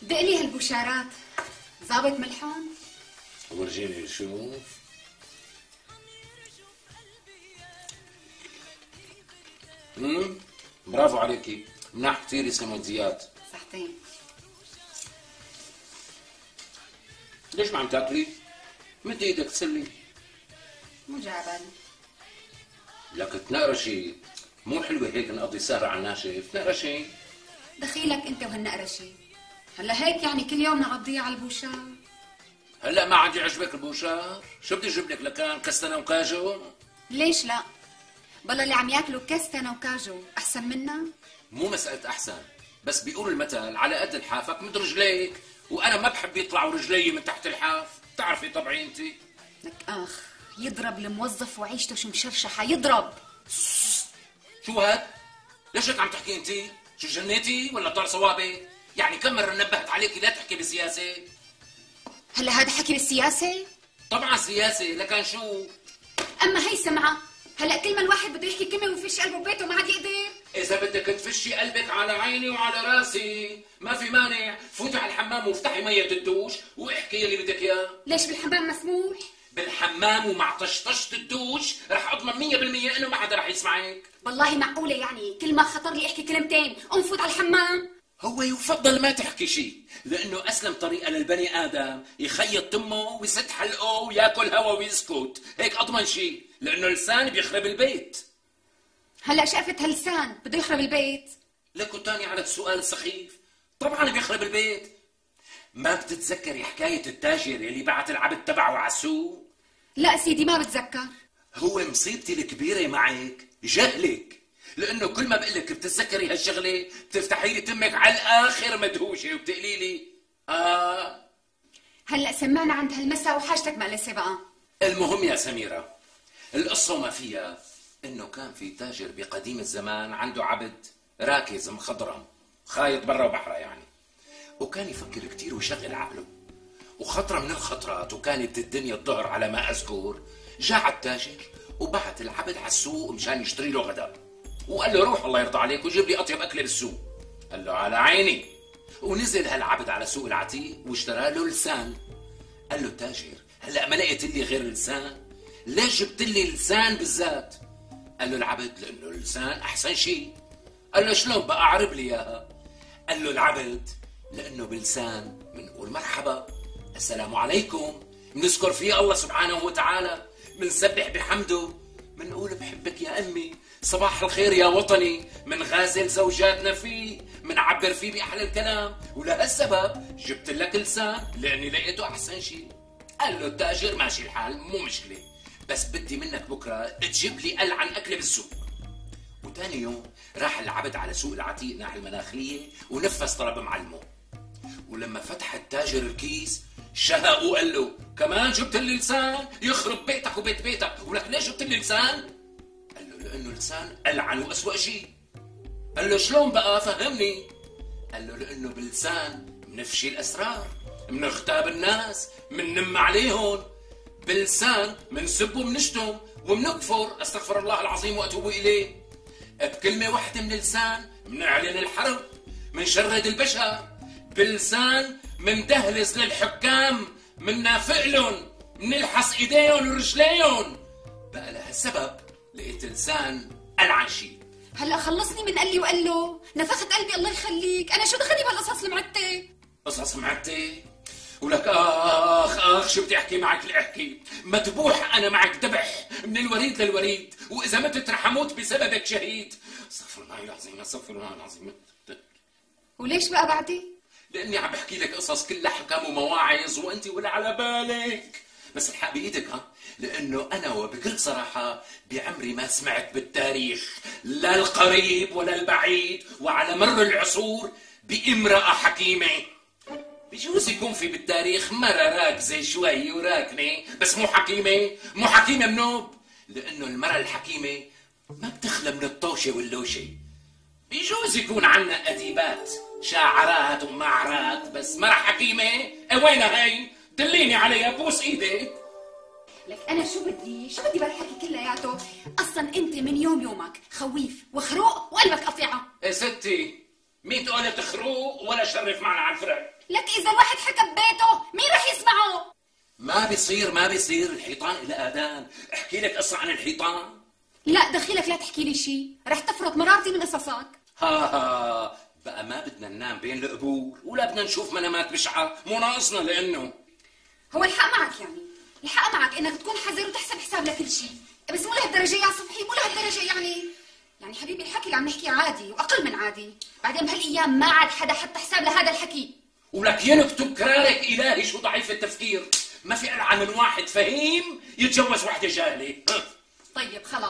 دقلي هالبشارات ظابط ملحون؟ ورجيني نشوف. برافو عليكي، مناح كثير يا سمو زياد. صحتين. ليش ما عم تاكلي؟ مد ايدك تسلي. مو جعبالي. لك تنقرشي، مو حلوة هيك نقضي سهرة على الناشف، تنقرشي. دخيلك انت وهالنقرشي، هلا هيك يعني كل يوم نقضيها على البوشار؟ هلا ما عاد يعجبك البوشار؟ شو بدي اجيب لك لكان كستنة وكاجو؟ ليش لا؟ بلا اللي عم ياكلوا كستنة وكاجو احسن منا؟ مو مسألة احسن، بس بيقول المثل على قد لحافك مد رجليك، وانا ما بحب يطلعوا رجلي من تحت الحاف، بتعرفي طبعي انت. لك اخ يضرب الموظف وعيشته شو مشرشحه يضرب. شو هاد؟ ليش هيك عم تحكي انت؟ شو جنيتي ولا طار صوابك؟ يعني كم مرة نبهت عليكي لا تحكي بالسياسة؟ هلا هذا حكي بالسياسة؟ طبعا سياسة، لكن شو؟ اما هي سمعة، هلا كل ما الواحد بده يحكي كلمة ويفش قلبه ببيته ما عاد يقدر. إذا بدك تفشي قلبك على عيني وعلى راسي، ما في مانع، فوتي على الحمام وافتحي مية الدوش واحكي اللي بدك اياه. ليش بالحمام مسموح؟ بالحمام ومع طشطشة الدوش رح اضمن 100% انه ما حدا رح يسمعك. والله معقولة يعني كل ما خطر لي احكي كلمتين انفوت على الحمام؟ هو يفضل ما تحكي شيء، لانه اسلم طريقه للبني ادم يخيط تمه ويسد حلقه وياكل هوا ويسكت، هيك اضمن شيء، لانه اللسان بيخرب البيت. هلا شقفة هاللسان بده يخرب البيت؟ لكو تاني على السؤال السخيف، طبعا بيخرب البيت. ما بتتذكري حكايه التاجر اللي بعت العبد تبعه على السوق؟ لا سيدي ما بتذكر. هو مصيبتي الكبيره معك جهلك، لانه كل ما بقول لك بتتذكري هالشغله بتفتحي لي تمك على الاخر مدهوشه وبتقولي لي هلا سمعنا عند هالمسا وحاجتك مقلسه بقى. المهم يا سميره، القصه وما فيها انه كان في تاجر بقديم الزمان عنده عبد راكز مخضرم خايط برا وبحرة يعني، وكان يفكر كتير ويشغل عقله، وخطرة من الخطرات وكانت الدنيا الظهر على ما اذكر، جاء التاجر وبعت العبد على السوق مشان يشتري له غداء، وقال له روح الله يرضى عليك وجيب لي اطيب اكله بالسوق. قال له على عيني. ونزل هالعبد على سوق العتيق واشترى له لسان. قال له التاجر هلا ما لقيت لي غير لسان، ليش جبت لي لسان بالذات؟ قال له العبد لانه اللسان احسن شيء. قال له شلون بقى اعرب لي اياها؟ قال له العبد لانه بلسان بنقول مرحبا، السلام عليكم، بنذكر فيه الله سبحانه وتعالى، بنسبح بحمده، بنقول بحبك يا امي، صباح الخير يا وطني، منغازل زوجاتنا فيه، منعبر فيه باحلى الكلام، ولهالسبب جبت لك لسان لاني لقيته احسن شيء. قال له التاجر ماشي الحال مو مشكله، بس بدي منك بكره تجيب لي ألعن اكله بالسوق. وتاني يوم راح العبد على سوق العتيق ناحية المناخلية ونفذ طلب معلمه، ولما فتح التاجر الكيس شهق وقال له كمان جبت لي لسان؟ يخرب بيتك وبيت بيتك، ولك ليش جبت لي لسان؟ قال له لانه لسان ألعن وأسوأ شيء. قال له شلون بقى فهمني؟ قال له لانه بلسان منفشي الاسرار، منغتاب الناس، مننم عليهم، بلسان منسب ومنشتم ومنكفر، استغفر الله العظيم واتوب اليه، بكلمه واحده من لسان منعلن الحرب، منشرد البشر، بلسان مندهلز للحكام، مننافق لهم، منلحس ايديهم ورجليهم. بقى لهالسبب لقيت لسان ألعن شيء. هلا خلصني من قال لي وقال له، نفخت قلبي الله يخليك، انا شو دخلني بهالقصص المعتة؟ قصص معتة؟ ولك اخ شو بدي احكي معك لاحكي، مذبوح انا معك ذبح من الوريد للوريد، واذا متت رح اموت بسببك شهيد. استغفر الله العظيم، استغفر الله العظيم. وليش بقى بعدي؟ لاني عم بحكي لك قصص كلها حكم ومواعظ وانت ولا على بالك، بس الحق بايدك لانه انا وبكل صراحه بعمري ما سمعت بالتاريخ لا القريب ولا البعيد وعلى مر العصور بامراه حكيمه. بجوز يكون في بالتاريخ مرة راكزة شوي وراكنة، بس مو حكيمة، مو حكيمة منوب، لأنه المرأة الحكيمة ما بتخلى من الطوشة واللوشة. بجوز يكون عنا أديبات شاعرات ومعرات، بس مرأة حكيمة وينها هي؟ دليني عليها بوس إيدك. لك أنا شو بدي بهالحكي كلياته؟ أصلا أنت من يومك خويف وخروق وقلبك قطيعة. يا ستي مين تقول تخروق ولا شرف معنا على الفرق. لك اذا الواحد حكى ببيته مين رح يسمعه؟ ما بيصير الحيطان الى اذان. احكي لك قصه عن الحيطان. لا دخيلك لا تحكي لي شيء، رح تفرط مرارتي من قصصك. ها بقى ما بدنا ننام بين القبور ولا بدنا نشوف منامات بشعه، مو ناقصنا لانه هو الحق معك يعني، الحق معك انك تكون حذر وتحسب حساب لكل شيء، بس مو لهالدرجه يا صبحي، مو لهالدرجه يعني حبيبي الحكي اللي عم نحكيه عادي واقل من عادي، بعدين بهالايام ما عاد حدا حط حساب لهذا الحكي. ولك ينكتب كرارك الهي شو ضعيف التفكير، ما في ألعن من واحد فهيم يتجوز وحده جاهله. طيب خلاص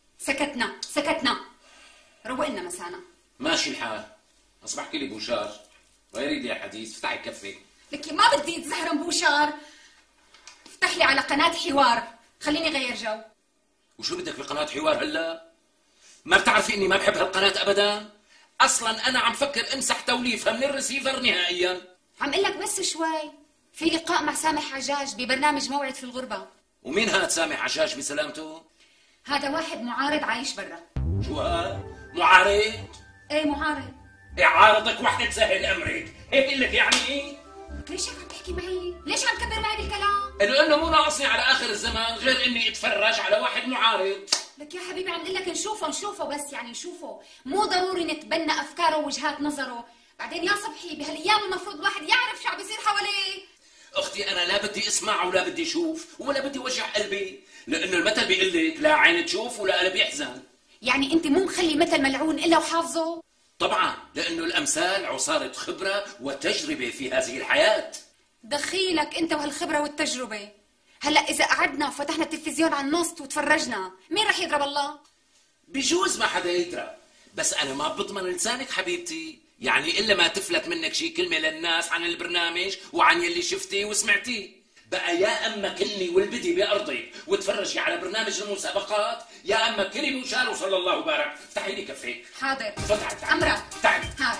سكتنا روقنا مسانا. ماشي الحال. اصبح لي بوشار ويريد يا حديث افتحي كفي. لكي ما بدي اتزهرم بوشار، افتح لي على قناة حوار خليني غير جو. وشو بدك بقناة حوار هلا؟ ما بتعرفي اني ما بحب هالقناة ابدا؟ اصلا انا عم فكر امسح توليفها من الرسيفر نهائيا. عم قل لك بس شوي، في لقاء مع سامح عجاج ببرنامج موعد في الغربة. ومين هاد سامح عجاج بسلامته؟ هذا واحد معارض عايش برا. شو هاد؟ معارض؟ ايه معارض. عارضك وحدة تسهل امرك، هيك قلك يعني؟ ليش عم تحكي معي؟ ليش عم تكبر معي بالكلام؟ لانه مو ناقصني على اخر الزمان غير اني اتفرج على واحد معارض. لك يا حبيبي عم قل لك نشوفه بس يعني نشوفه، مو ضروري نتبنى افكاره ووجهات نظره، بعدين يا صبحي بهالايام المفروض الواحد يعرف شو عم بيصير حواليه. اختي انا لا بدي اسمع ولا بدي اشوف ولا بدي وجع قلبي، لانه المثل بيقول لك لا عين تشوف ولا قلب يحزن. يعني انت مو مخلي مثل ملعون الا وحافظه؟ طبعا، لانه الامثال عصاره خبره وتجربه في هذه الحياه. دخيلك انت وهالخبره والتجربه. هلا اذا قعدنا وفتحنا التلفزيون على النص وتفرجنا مين رح يضرب الله؟ بجوز ما حدا يدرى، بس انا ما بضمن لسانك حبيبتي، يعني الا ما تفلت منك شي كلمه للناس عن البرنامج وعن يلي شفتيه وسمعتيه. بقى يا اما كلني والبدي بارضي وتفرجي على برنامج المسابقات، يا اما كلي وشار وصلى الله وبارك. افتحي لي كفيك. حاضر. فتحي امرك. تعالي. هات.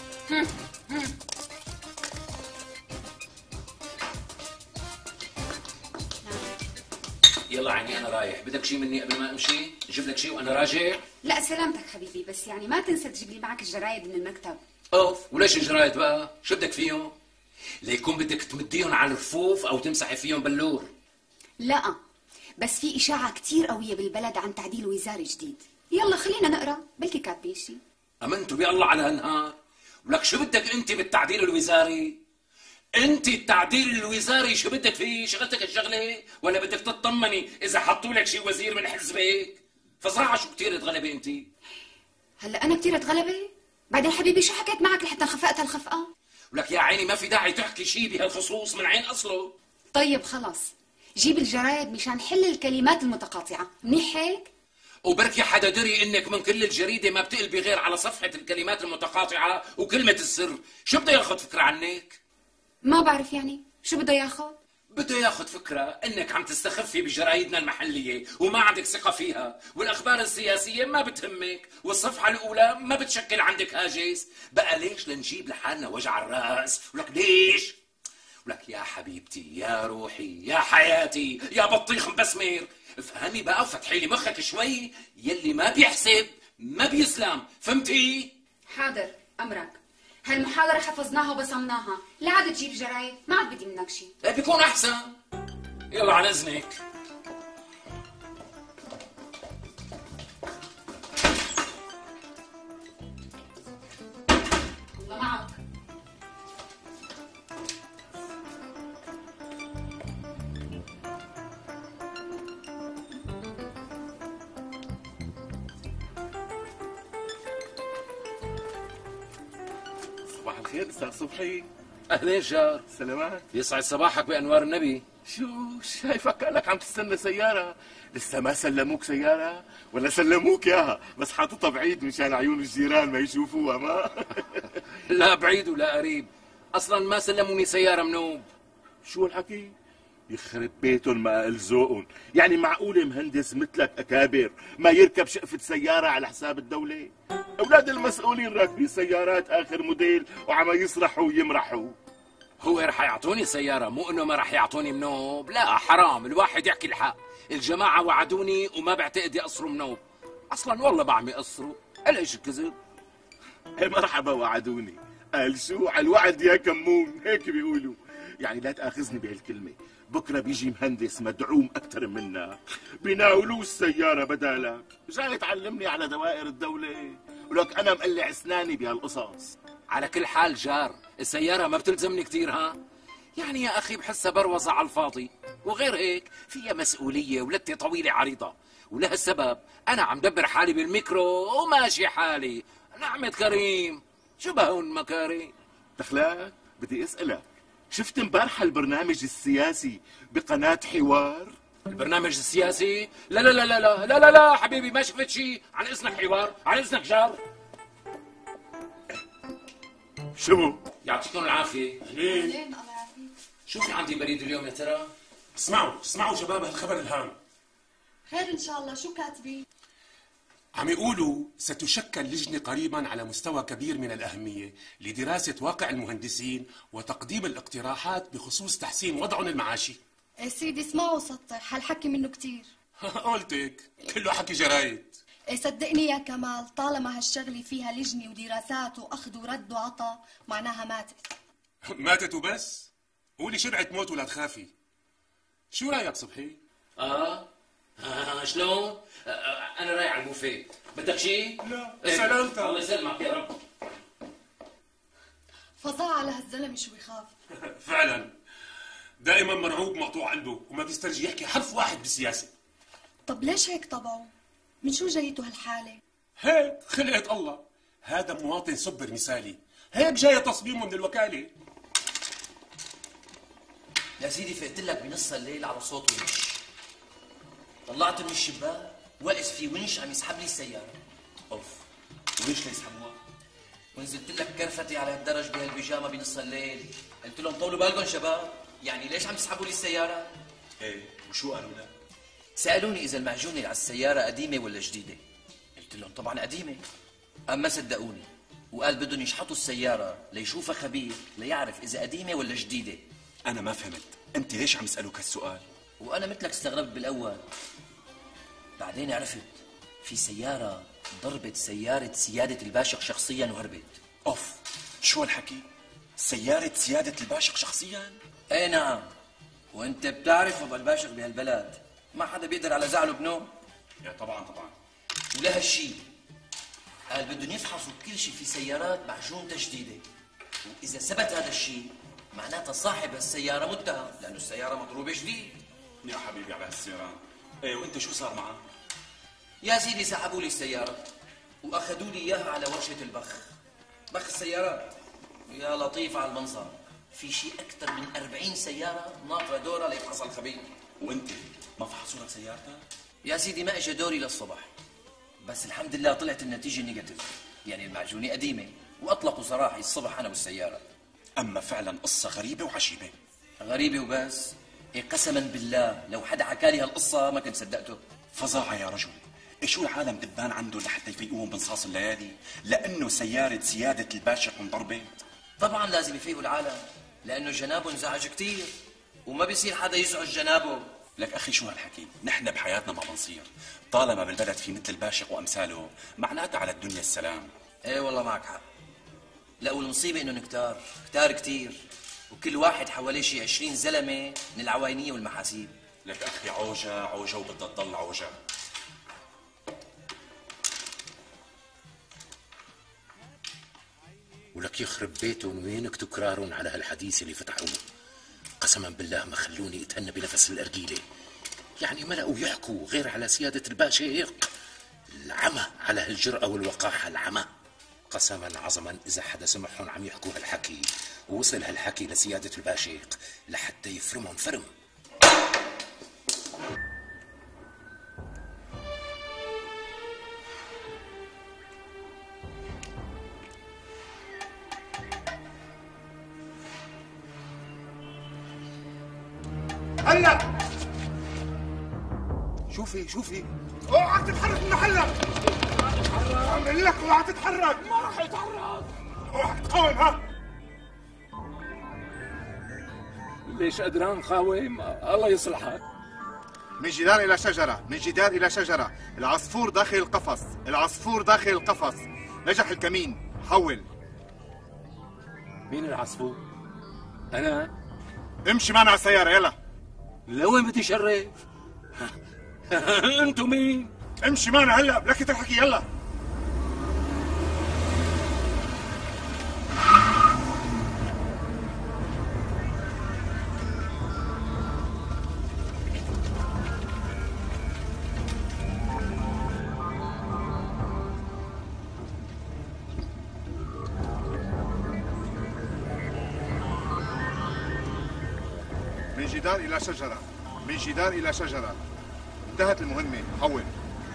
يلا عيني انا رايح، بدك شي مني قبل ما امشي؟ اجيب لك شي وانا راجع؟ لا سلامتك حبيبي، بس يعني ما تنسى تجيب لي معك الجرايد من المكتب. اوف، وليش الجرايد بقى؟ شو بدك فيهم؟ ليكون بدك تمديهم على الرفوف او تمسحي فيهم بلور؟ لا بس في اشاعه كثير قويه بالبلد عن تعديل وزاري جديد، يلا خلينا نقرا بلكي كاتبين شي. امنتوا بالله على هالنهار. ولك شو بدك انت بالتعديل الوزاري؟ انت التعديل الوزاري شو بدك فيه؟ شغلتك الشغله ولا بدك تطمني اذا حطوا لك شي وزير من حزبك؟ فصراحه شو كثير تغلبي انت. هلا انا كثير اتغلبه؟ بعدين حبيبي شو حكيت معك لحتى انخفقت هالخفقه؟ ولك يا عيني ما في داعي تحكي شي بهالخصوص من عين اصله. طيب خلص جيب الجرايد مشان حل الكلمات المتقاطعه، منيح هيك؟ وبركي حدا دري انك من كل الجريده ما بتقلبي غير على صفحه الكلمات المتقاطعه وكلمه السر، شو بده ياخذ فكره عنك؟ ما بعرف يعني شو بده ياخذ؟ بده ياخذ فكرة انك عم تستخفي بجرايدنا المحلية وما عندك ثقة فيها، والاخبار السياسية ما بتهمك، والصفحة الاولى ما بتشكل عندك هاجس. بقى ليش لنجيب لحالنا وجع الراس؟ ولك ليش؟ ولك يا حبيبتي يا روحي يا حياتي يا بطيخ مبسمر، افهمي بقى وفتحي لي مخك شوي، يلي ما بيحسب ما بيسلم، فهمتي؟ حاضر امرك. هالمحاضرة حفظناها وبصمناها، لا عاد تجيب جرايد، ما عاد بدي منك شيء. بيكون احسن. يلا عن اذنك. الله معك. صباح الخير استاذ صبحي. اهلين جار. سلامات. يسعد صباحك بانوار النبي. شو شايفك كانك عم تستنى سيارة، لسه ما سلموك سيارة ولا سلموك اياها بس حاططها بعيد مشان عيون الجيران ما يشوفوها؟ ما لا بعيد ولا قريب، اصلا ما سلموني سيارة منوب. شو الحكي؟ يخرب بيتهم ما الذوقهم، يعني معقولة مهندس مثلك أكابر ما يركب شقفة سيارة على حساب الدولة؟ أولاد المسؤولين راكبين سيارات آخر موديل وعم يسرحوا ويمرحوا. هو رح يعطوني سيارة، مو انه ما رح يعطوني منوب. لا حرام الواحد يحكي الحق، الجماعة وعدوني وما بعتقد يقصروا منوب، اصلا والله بعم يقصروا، ليش الكذب؟ مرحبا وعدوني. قال شو على الوعد يا كمون، هيك بيقولوا. يعني لا تاخذني بهالكلمه، بكره بيجي مهندس مدعوم اكثر منا بيناولوه السياره بدالك، جاي تعلمني على دوائر الدوله ولك انا مقلع اسناني بهالقصص. على كل حال جار، السيارة ما بتلزمني كتير ها؟ يعني يا أخي بحسها بروزة على الفاضي، وغير هيك فيها مسؤولية ولتة طويلة عريضة، ولهالسبب أنا عم دبر حالي بالميكرو وماشي حالي. نعمة كريم، شو بهون مكاري؟ دخلك بدي اسألك، شفت امبارح البرنامج السياسي بقناة حوار؟ البرنامج السياسي؟ لا لا لا لا لا لا لا, لا حبيبي ما شفت شيء. عن إذنك حوار، عن إذنك جار. شو؟ يعطيكم العافية. اهلين. الله يعافيك. شو في عندي بريد اليوم يا ترى؟ اسمعوا شباب هالخبر الهام. خير ان شاء الله، شو كاتبين؟ عم يقولوا ستشكل لجنة قريبا على مستوى كبير من الأهمية لدراسة واقع المهندسين وتقديم الاقتراحات بخصوص تحسين وضعهم المعاشي. يا سيدي اسمعوا سطح، هالحكي منه كتير. قلتك كله حكي جرايد. صدقني يا كمال، طالما هالشغلة فيها لجنة ودراسات وأخذ ورد وعطا معناها ماتت. ماتت وبس؟ قولي شرعة موت ولا تخافي. شو رأيك صبحي؟ شلون؟ أنا رايح على البوفيه، بدك شيء؟ لا إيه. سلامتك. الله يسلمك يا رب. فظاع على هالزلمة شو يخاف. فعلا دائما مرعوب مقطوع قلبه وما بيسترجي يحكي حرف واحد بالسياسة. طب ليش هيك طبعه؟ من شو جايته هالحالة؟ هيك خلقت الله. هذا مواطن سبر مثالي، هيك جاي تصميمه من الوكالة. يا سيدي فقت لك بنص الليل على صوت ونش، طلعت من الشباك واقف في ونش عم يسحب لي السيارة. اوف، وليش ليسحبوها؟ ونزلت لك كرفتي على هالدرج بهالبيجامة بنص الليل، قلت لهم طولوا بالكم شباب، يعني ليش عم تسحبوا لي السيارة؟ ايه وشو قالوا لك؟ سألوني إذا المعجونة على السيارة قديمة ولا جديدة، قلت لهم طبعا قديمة. أما صدقوني وقال بدهم يشحطوا السيارة ليشوفها خبير ليعرف إذا قديمة ولا جديدة. أنا ما فهمت، أنت ليش عم يسألوك هالسؤال؟ وأنا مثلك استغربت بالأول، بعدين عرفت في سيارة ضربت سيارة سيادة الباشق شخصيا وهربت. أوف، شو هالحكي؟ سيارة سيادة الباشق شخصيا؟ ايه نعم، وانت بتعرف ابو الباشق بهالبلد ما حدا بيقدر على زعله بنوم. يا طبعا. ولهالشيء قال بدهم يفحصوا كل شيء في سيارات معجونتها جديدة، وإذا ثبت هذا الشيء معناتها صاحب هالسيارة متهم لأنه السيارة مضروبة جديد. يا حبيبي على هالسيران. إيه وأنت شو صار معك؟ يا سيدي سحبوا لي السيارة وأخذوا لي إياها على ورشة البخ، بخ السيارات. يا لطيف على المنظر، في شيء أكثر من 40 سيارة ناطرة دورها ليفحص الخبير. وأنت ما فحصوا لك سيارتك؟ يا سيدي ما اجى دوري للصبح، بس الحمد لله طلعت النتيجة نيجاتيف، يعني المعجونة قديمة، وأطلقوا سراحي الصبح أنا والسيارة. أما فعلا قصة غريبة وعجيبة. غريبة وبس؟ إيه قسما بالله لو حدا حكى لي هالقصة ما كنت صدقته. فظاعة يا رجل. إيه شو العالم دبان عنده لحتى يفيقوهم بنصاص الليالي؟ لأنه سيارة سيادة الباشق انضربت؟ طبعا لازم يفيقوا العالم، لأنه جنابه انزعج كتير، وما بيصير حدا يزعج جنابه. لك أخي شو هالحكي؟ نحن بحياتنا ما بنصير، طالما بالبلد في مثل الباشق وأمثاله معناتها على الدنيا السلام. ايه والله معك حق. لا والمصيبة انه كتار كتير، وكل واحد حواليه شي 20 زلمة من العواينية والمحاسيب. لك أخي عوجة وبدها تضل عوجة. ولك يخرب بيتهم وينك تكرارهم على هالحديث اللي فتحوه. قسما بالله ما خلوني اتهنى بنفس الأرجيلة، يعني ما لقوا يحكوا غير على سيادة الباشق. العمى على هالجرأة والوقاحة، العمى. قسما عظما إذا حدا سمعهم عم يحكوا هالحكي ووصل هالحكي لسيادة الباشق لحتى يفرمهم فرم. هلا شوفي اوعى تتحرك من محلك. عامل لك اوعى تتحرك. ما راح يتحرك. اوعى تقاوم. ها ليش قدران قاوم؟ الله يصلحك. من جدار إلى شجرة، من جدار إلى شجرة، العصفور داخل القفص، العصفور داخل القفص. نجح الكمين، حول. مين العصفور؟ أنا؟ امشي معنا على السيارة يلا. لوين بتشرف؟ أنتوا مين؟ امشي معنا هلا بلكة الحكي يلا. من جدار إلى شجرة، من جدار إلى شجرة. انتهت المهمة، حول.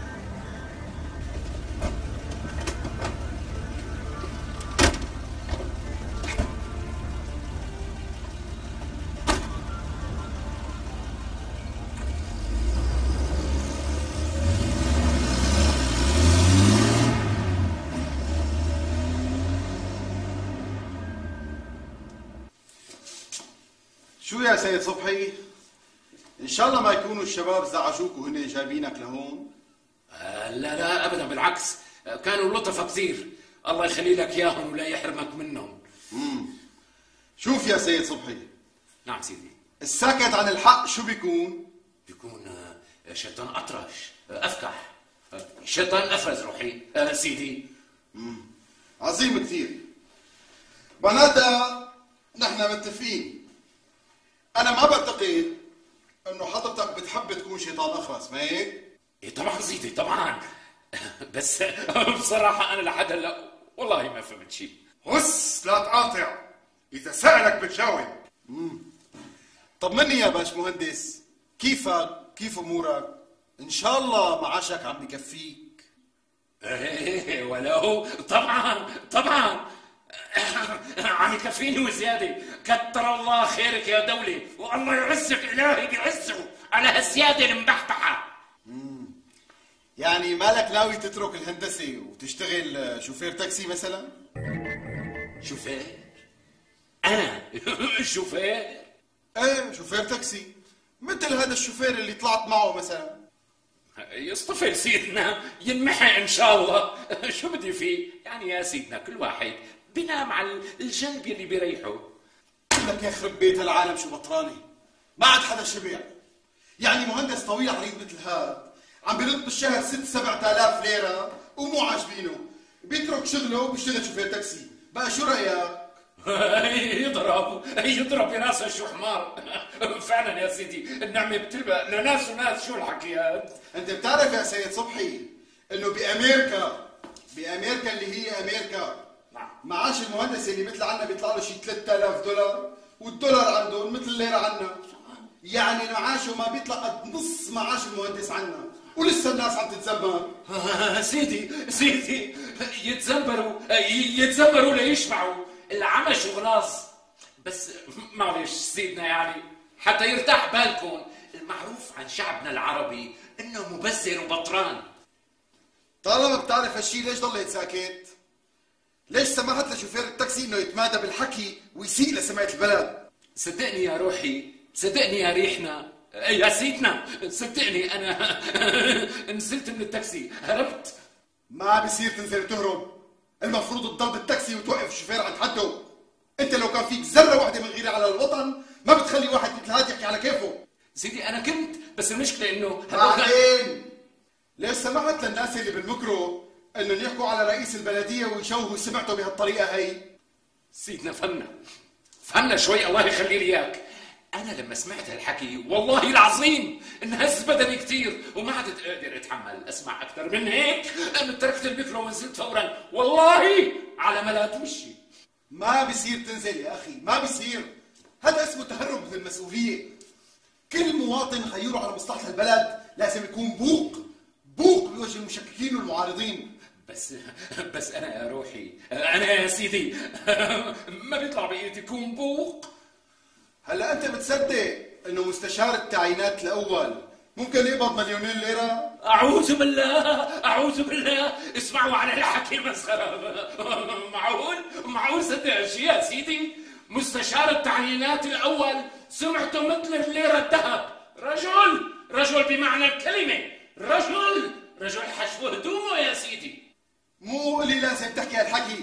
شو يا سيد صبحي؟ إن شاء الله ما يكونوا الشباب زعجوك وهن جايبينك لهون. لا لا أبدا، بالعكس كانوا لطفة كثير. الله يخلي لك إياهم ولا يحرمك منهم. شوف يا سيد صبحي. نعم سيدي. الساكت عن الحق شو بيكون؟ بيكون شيطان أطرش أفكح، شيطان أفرز روحي سيدي. عظيم كثير. معناتها نحن متفقين. أنا ما بعتقد إنه حضرتك بتحب تكون شيطان أخرس، ما هيك؟ إيه طبعا سيدي طبعا. بس بصراحة أنا لحد هلا والله ما فهمت شيء. هس لا تقاطع، إذا سألك بتجاوب. طمني يا باش مهندس، كيفك؟ كيف أمورك؟ إن شاء الله معاشك عم بكفيك. إيه ولو طبعا طبعا عم يكفيني وزيادة. كتر الله خيرك يا دولة، والله يعزك إلهي بيعزه على هالزيادة المبحبحة. يعني مالك ناوي تترك الهندسة وتشتغل شوفير تاكسي مثلا؟ شوفير؟ أنا شوفير؟ ايه شوفير تاكسي، مثل هذا الشوفير اللي طلعت معه مثلا. يصطفل سيدنا، ينمحى إن شاء الله. شو بدي فيه؟ يعني يا سيدنا كل واحد بينام على الجنب اللي بيريحه. لك يخرب بيت العالم شو بطراني، ما عاد حدا شبع. يعني مهندس طويل عريض مثل هاد عم بيرد بالشهر 6-7 آلاف ليرة ومو عاجبينه، بيترك شغله وبيشتغل شوفير تاكسي. بقى شو رأيك؟ يضرب براسه شو حمار. فعلا يا سيدي النعمة بتلبق لناس وناس. شو الحكيات؟ انت بتعرف يا سيد صبحي انه بامريكا اللي هي امريكا، معاش المهندس اللي مثل عنا بيطلع له شي $3000 والدولار عندهم مثل الليرة عنا. يعني معاشه ما بيطلع قد نص معاش المهندس عنا، ولسه الناس عم تتذمر. سيدي يتذمروا ليشبعوا. العمى شغلاص. بس معلش سيدنا، يعني حتى يرتاح بالكم، المعروف عن شعبنا العربي انه مبذر وبطران. طالما بتعرف هالشي ليش ضليت ساكت؟ ليش سمحت لشوفير التاكسي انه يتمادى بالحكي ويسيء لسمعة البلد؟ صدقني يا روحي، صدقني يا ريحنا، يا سيدنا، صدقني انا نزلت من التاكسي هربت. ما بصير تنزل تهرب، المفروض تضل بالتاكسي وتوقف الشوفير عند حده. انت لو كان فيك ذره واحده من غيره على الوطن ما بتخلي واحد مثل هاد يحكي على كيفه. سيدي انا كنت، بس المشكله انه بعدين ليش سمحت للناس اللي بالميكرو انهم يحكوا على رئيس البلديه ويشوهوا سمعته بهالطريقه هي؟ سيدنا فهمنا شوي، الله يخلي لي اياك. انا لما سمعت هالحكي والله العظيم انهز بدني كثير وما عدت قادر اتحمل اسمع اكثر من هيك. انا تركت الميكرو ونزلت فورا، والله على ملات وشي. ما بصير تنزل يا اخي، ما بصير. هذا اسمه تهرب من المسؤوليه. كل مواطن خيره على مصلحه البلد لازم يكون بوق بوجه المشككين والمعارضين. بس انا يا روحي، انا يا سيدي ما بيطلع بايدي يكون بوق. هلا انت بتصدق انه مستشار التعيينات الاول ممكن يقبض $2,000,000 ليرة؟ اعوذ بالله، اسمعوا على الحكي مسخره. معقول صدق هالشيء يا سيدي؟ مستشار التعيينات الاول سمعته مثل الليره الذهب. رجل بمعنى الكلمه، رجل حشو هدومه يا سيدي. مو اللي لازم تحكي هالحكي،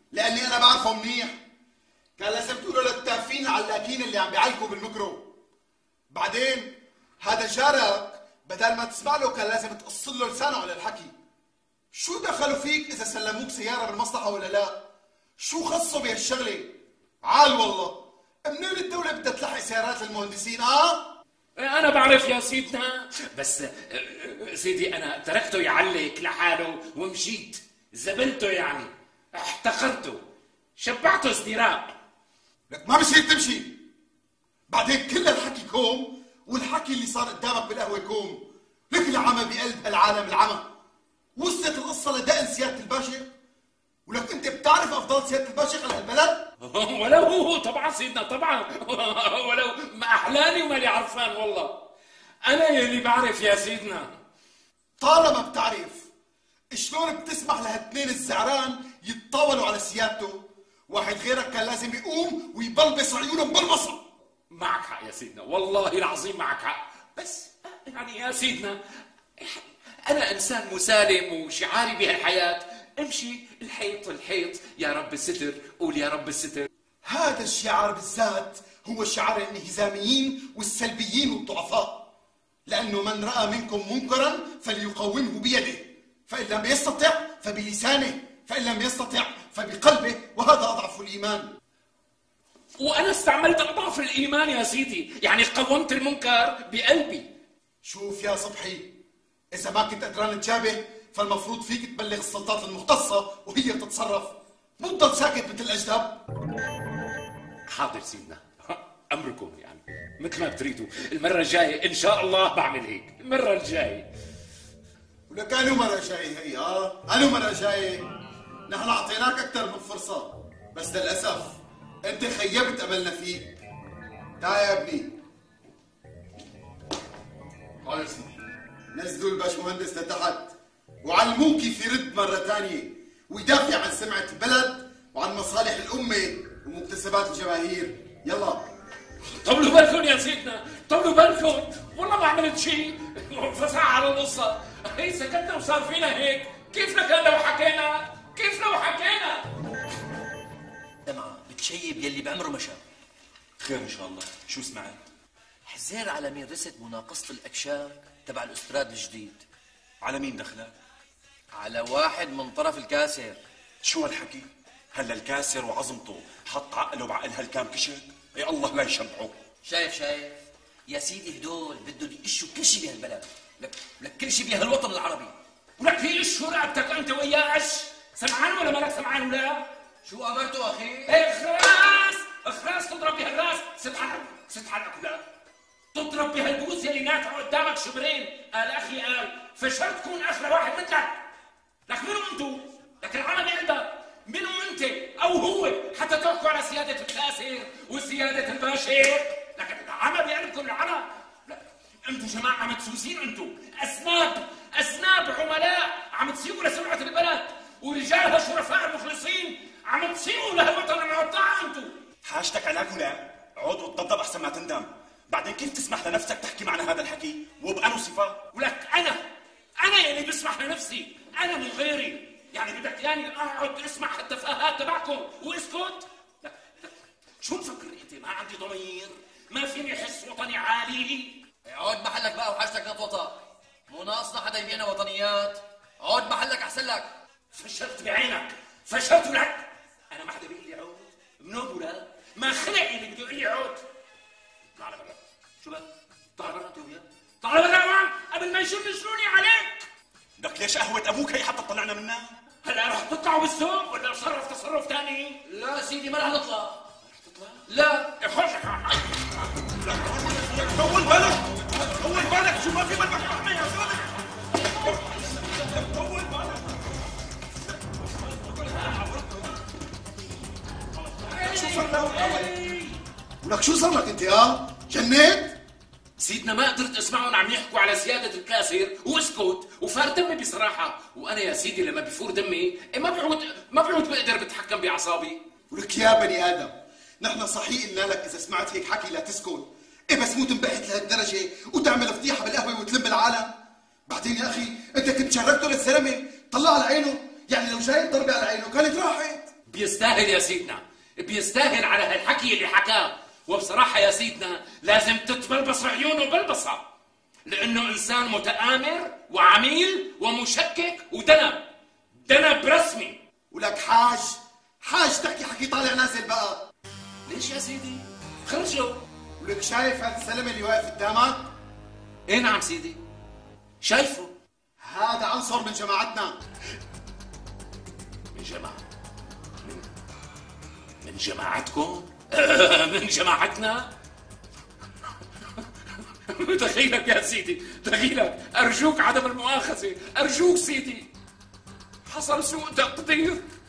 لاني انا بعرفه منيح. كان لازم تقولوا للتافين العلاكين اللي عم بيعلكوا بالميكرو. بعدين هذا جارك بدل ما تسمع له كان لازم تقص له لسانه على الحكي. شو دخلوا فيك اذا سلموك سياره بالمصلحه ولا لا؟ شو خصوا بهالشغله؟ عال والله، منين الدوله بدها تلحق سيارات المهندسين؟ أنا بعرف يا سيدنا، بس سيدي أنا تركته يعلق لحاله ومشيت، زبلته يعني، احتقرته، شبعته ازدراء. لك ما بصير تمشي. بعدين كل الحكي كوم، والحكي اللي صار قدامك بالقهوة كوم. لك العمى بقلب هالعالم العمى. وصلت القصة لدقن سيادة الباشا؟ ولك أنت بتعرف أفضل سيادة الباشا على هالبلد؟ ولو طبعا سيدنا طبعا ولو ما أحلاني وما لي عرفان والله. أنا يلي بعرف يا سيدنا. طالما بتعرف شلون بتسمح لهالاثنين الزعران يتطاولوا على سيادته؟ واحد غيرك كان لازم يقوم ويبلبس عيونهم بالبصر. معك حق يا سيدنا، والله العظيم معك حق، بس يعني يا سيدنا أنا إنسان مسالم وشعاري بهالحياة امشي الحيط الحيط يا رب الستر، قول يا رب الستر. هذا الشعار بالذات هو شعار الانهزاميين والسلبيين والضعفاء، لأنه من رأى منكم منكرا فليقومه بيده، فإن لم يستطع فبلسانه، فإن لم يستطع فبقلبه، وهذا أضعف الإيمان. وأنا استعملت أضعف الإيمان يا سيدي، يعني قومت المنكر بقلبي. شوف يا صبحي، إذا ما كنت قدران تجابه فالمفروض فيك تبلغ السلطات المختصة وهي تتصرف، مو تضل ساكت مثل الأجدب. حاضر سيدنا، أمركم يعني مثل ما بتريدوا. المرة الجاية إن شاء الله بعمل هيك، المرة الجاية. ولك أنو مرة جاية هي؟ أنو مرة جاية؟ نحن أعطيناك أكثر من فرصة، بس للأسف أنت خيبت أملنا فيك. تعال يا ابني. حاضر سيدي. نزلوا الباشمهندس لتحت وعلموه كيف يرد مرة ثانية ويدافع عن سمعة البلد وعن مصالح الأمة ومكتسبات الجماهير. يلا. طولوا بالكم يا سيدنا، طولوا بالكم، والله ما عملت شيء. فساعة على القصة، هي سكتنا وصار فينا هيك، كيفنا كان لو حكينا؟ كيف لو حكينا؟ دمعة بتشيب يلي بعمره مشى. خير ان شاء الله. شو سمعت؟ حزير على مين رست مناقصة الأكشاك تبع الأستراد الجديد. على مين دخلك؟ على واحد من طرف الكاسر. شو هالحكي؟ هلا الكاسر وعظمته حط عقله بعقل هالكام كشك؟ يا الله لا يشبعه. شايف يا سيدي، هدول بدهم يقشوا كل شيء بهالبلد، لك كل شيء بهالوطن العربي. ولك يقشوا رقبتك انت وياه قش، سمعان ولا مالك سمعان ولا؟ شو امرته اخي؟ اخراس اخراس تضرب بهالراس، ست حلقك ولا تضرب بهالبوز يلي نافع قدامك شبرين. قال اخي قال فشرت تكون اخر واحد مثلك. لك منو انتو؟ لك العمى بقلبك، منو انت او هو حتى تحكوا على سيادة الكاسر وسيادة الباشا؟ لكن العمى بقلبكم العمى. انتو جماعة مدسوسين، انتو اسناب عملاء عم تسيبوا لسمعة البلد، ورجالها شرفاء مخلصين عم تسيبوا لهالوطن المقطع. انتو حاجتك علاك ولا؟ عود وتضبضب احسن ما تندم. بعدين كيف تسمح لنفسك تحكي معنا هذا الحكي؟ وبأنو صفة؟ ولك انا يلي بسمح لنفسي، انا من غيري. يعني بدك يعني اقعد اسمع التفاهات تبعكم واسكت؟ لا. شو مفكر انت؟ ما عندي ضمير؟ ما فيني احس وطني عالي؟ اقعد محلك بقى وحاجتك نطوطة، مو ناقصنا حدا يبيعنا وطنيات. اقعد محلك احسن لك. فشلت بعينك، فشلت لك. انا ما حدا بيقول لي عود، منوب ولا ما خلق اللي بده يقول لي عود. طلع لبرا. شو بك؟ طلع برا انت وياه، طلع برا قبل ما يشلوني عليك. بدك ليش قهوة ابوك هي حتى تطلعنا منها؟ هلا رح تطلعوا بالسوق ولا اتصرف تصرف ثاني؟ لا سيدي ما رح نطلع. رح تطلع؟ لا خش. طول بالك، طول بالك، شو ما في بدك تحمي يا زلمه. طول بالك. شو صار له؟ ولك شو صار لك انت؟ جنيت؟ سيدنا ما قدرت اسمعهم عم يحكوا على سيادة الكاسر واسكت، وفار دمي بصراحة. وانا يا سيدي لما بيفور دمي ما بعود بقدر بتحكم باعصابي. ولك يا بني ادم، نحن صحيح قلنا لك اذا سمعت هيك حكي لا تسكت، بس مو تنبهت لهالدرجة وتعمل فضيحة بالقهوة وتلم العالم. بعدين يا اخي انت كنت شركته للزلمة، طلع على عينه، يعني لو جاي ضربة على عينه كانت راحت. بيستاهل يا سيدنا، بيستاهل على هالحكي اللي حكاه. وبصراحة يا سيدنا لازم تتبلبص عيونه بلبصة، لأنه إنسان متآمر وعميل ومشكك دنب رسمي. ولك حاج تحكي حكي طالع نازل بقى. ليش يا سيدي؟ خرجوا. ولك شايف هذا الزلمه اللي واقف قدامك؟ ايه نعم سيدي، شايفه. هذا عنصر من جماعتنا. من جماعة؟ من جماعتكم؟ من جماعتنا؟ دخيلك يا سيدي، دخيلك، أرجوك عدم المؤاخذة، أرجوك سيدي، حصل سوء تقدير.